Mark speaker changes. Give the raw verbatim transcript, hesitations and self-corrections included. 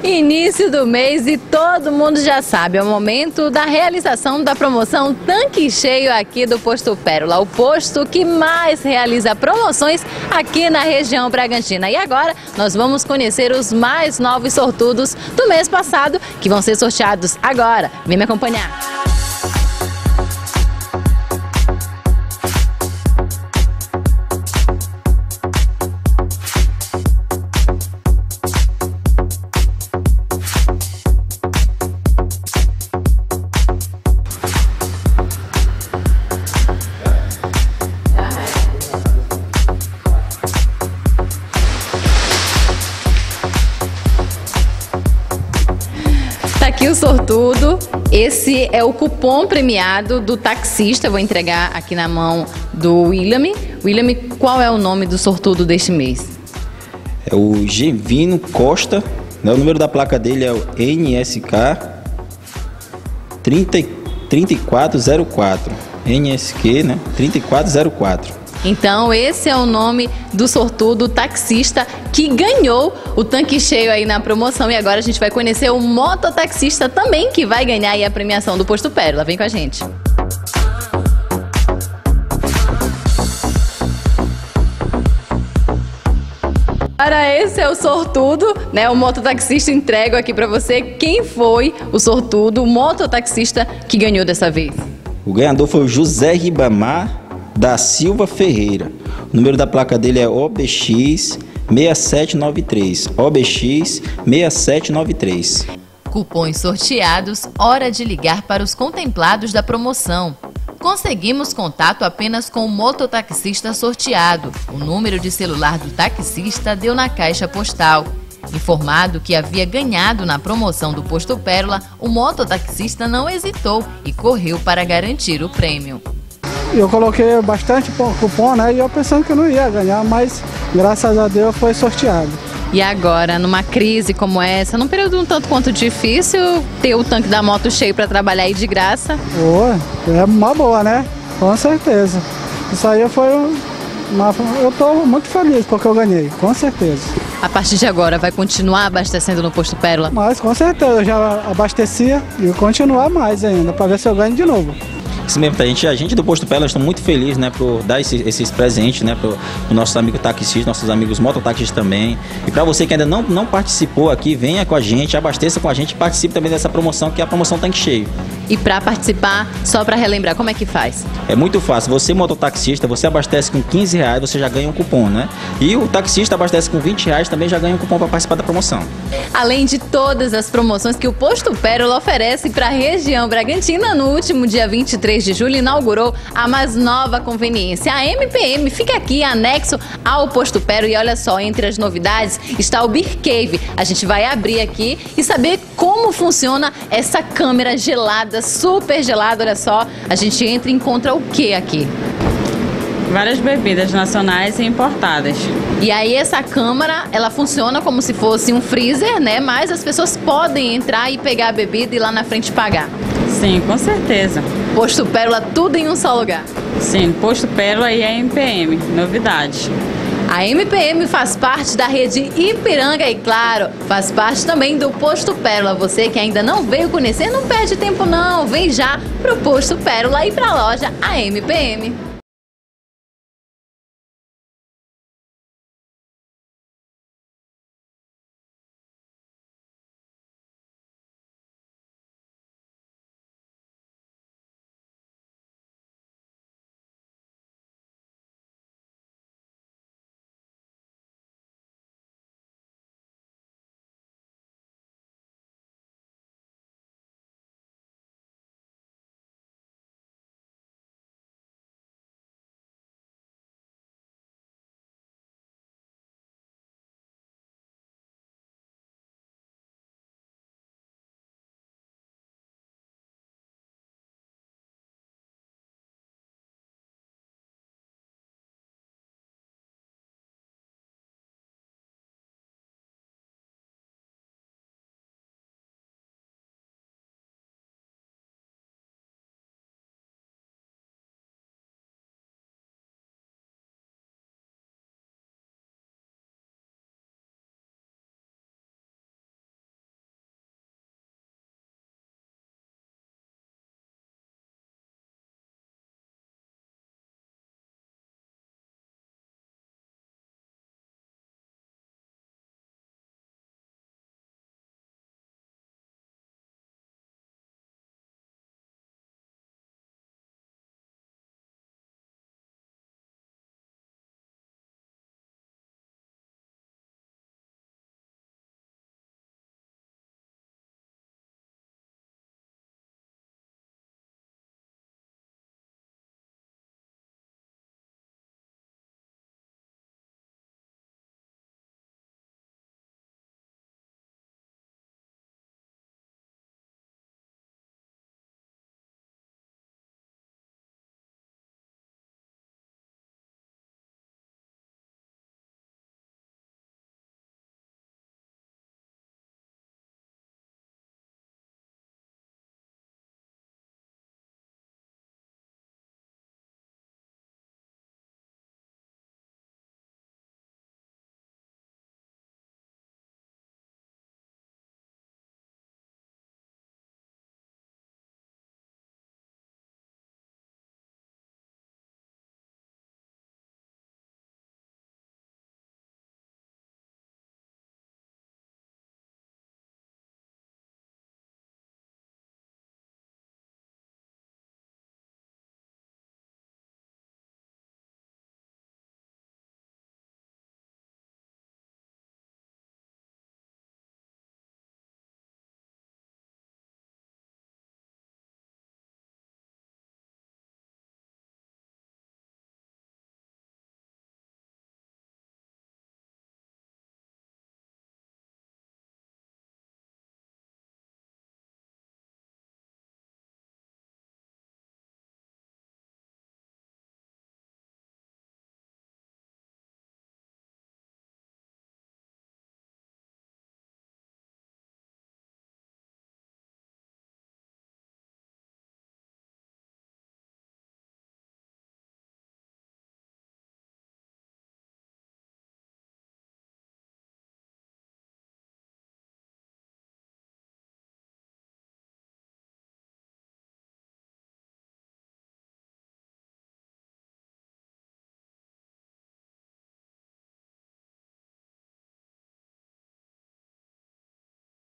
Speaker 1: Início do mês e todo mundo já sabe, é o momento da realização da promoção Tanque Cheio aqui do Posto Pérola, o posto que mais realiza promoções aqui na região Bragantina. E agora nós vamos conhecer os mais novos sortudos do mês passado, que vão ser sorteados agora. Vem me acompanhar. Aqui o sortudo, esse é o cupom premiado do taxista, vou entregar aqui na mão do William. William, qual é o nome do sortudo deste mês?
Speaker 2: É o Gevino Costa, né? O número da placa dele é o N S K trinta e quatro zero quatro, N S Q, né? trinta e quatro zero quatro.
Speaker 1: Então esse é o nome do sortudo taxista que ganhou o tanque cheio aí na promoção. E agora a gente vai conhecer o mototaxista também que vai ganhar aí a premiação do Posto Pérola. Vem com a gente. Para esse é o sortudo, né? O mototaxista, entrego aqui para você quem foi o sortudo, o mototaxista que ganhou dessa vez.
Speaker 2: O ganhador foi o José Ribamar da Silva Ferreira. O número da placa dele é O B X seis sete nove três. O B X seis sete nove três.
Speaker 3: Cupons sorteados, hora de ligar para os contemplados da promoção. Conseguimos contato apenas com o mototaxista sorteado. O número de celular do taxista deu na caixa postal. Informado que havia ganhado na promoção do Posto Pérola, o mototaxista não hesitou e correu para garantir o prêmio.
Speaker 4: Eu coloquei bastante cupom, né? E eu pensando que eu não ia ganhar, mas graças a Deus foi sorteado.
Speaker 1: E agora, numa crise como essa, num período um tanto quanto difícil, ter o tanque da moto cheio para trabalhar aí de graça?
Speaker 4: Oh, é uma boa, né? Com certeza. Isso aí foi uma... Eu estou muito feliz porque eu ganhei, com certeza.
Speaker 1: A partir de agora, vai continuar abastecendo no Posto Pérola?
Speaker 4: Mas com certeza, eu já abastecia e continuar mais ainda, para ver se eu ganho de novo.
Speaker 2: Isso mesmo, a gente, a gente do Posto Pérola está muito feliz, né, por dar esses, esses presentes, né, para os nossos amigos taxistas, nossos amigos mototaxistas também. E para você que ainda não, não participou aqui, venha com a gente, abasteça com a gente e participe também dessa promoção, que é a promoção Tanque Cheio.
Speaker 1: E para participar, só para relembrar, como é que faz?
Speaker 2: É muito fácil. Você, mototaxista, você abastece com quinze reais, você já ganha um cupom, né? E o taxista abastece com vinte reais, também já ganha um cupom para participar da promoção.
Speaker 1: Além de todas as promoções que o Posto Pérola oferece para a região Bragantina, no último dia vinte e três de julho inaugurou a mais nova conveniência. A M P M fica aqui anexo ao Posto Pérola e olha só, entre as novidades está o Beer Cave. A gente vai abrir aqui e saber como funciona essa câmera gelada, super gelada, olha só. A gente entra e encontra o que aqui?
Speaker 5: Várias bebidas nacionais e importadas.
Speaker 1: E aí essa câmara, ela funciona como se fosse um freezer, né? Mas as pessoas podem entrar e pegar a bebida e lá na frente pagar.
Speaker 5: Sim, com certeza.
Speaker 1: Posto Pérola, tudo em um só lugar.
Speaker 5: Sim, Posto Pérola e a M P M, novidades.
Speaker 1: A M P M faz parte da rede Ipiranga e, claro, faz parte também do Posto Pérola. Você que ainda não veio conhecer, não perde tempo não. Vem já pro Posto Pérola e pra loja A M P M.